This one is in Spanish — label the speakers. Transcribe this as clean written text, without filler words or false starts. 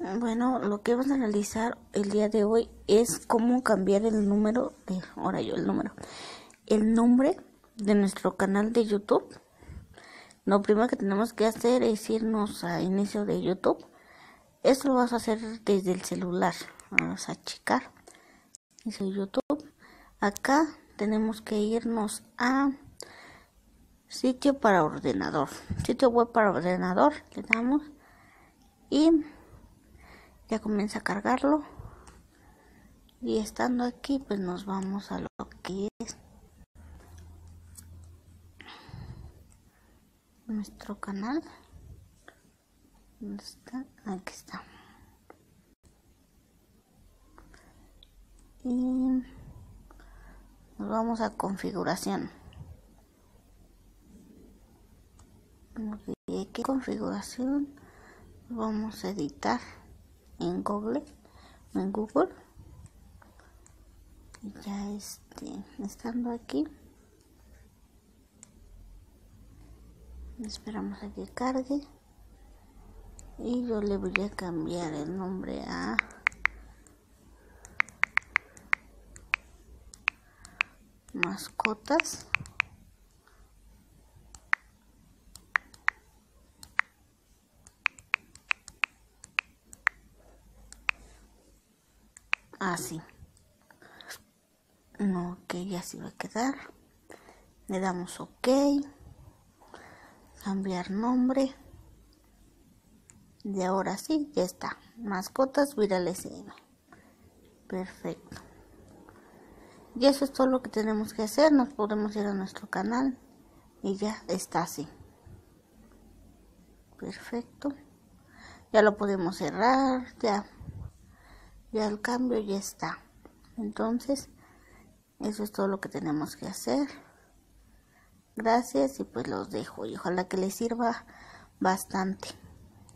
Speaker 1: Bueno, lo que vamos a realizar el día de hoy es cómo cambiar el número el nombre de nuestro canal de YouTube. Lo primero que tenemos que hacer es irnos a inicio de YouTube. Esto lo vas a hacer desde el celular. Vamos a checar inicio de YouTube. Acá tenemos que irnos a sitio para ordenador, sitio web para ordenador, le damos y ya comienza a cargarlo. Y estando aquí, pues nos vamos a lo que es nuestro canal. ¿Dónde está? Aquí está. Y nos vamos a configuración. Y aquí configuración vamos a editar en Google. Y ya estando aquí, esperamos a que cargue y yo le voy a cambiar el nombre a mascotas. Así. No, ok, ya se va a quedar. Le damos ok. Cambiar nombre. Y ahora sí, ya está. Mascotas virales. Perfecto. Y eso es todo lo que tenemos que hacer. Nos podemos ir a nuestro canal y ya está así. Perfecto. Ya lo podemos cerrar. Ya el cambio ya está. Entonces, eso es todo lo que tenemos que hacer. Gracias y pues los dejo y ojalá que les sirva bastante.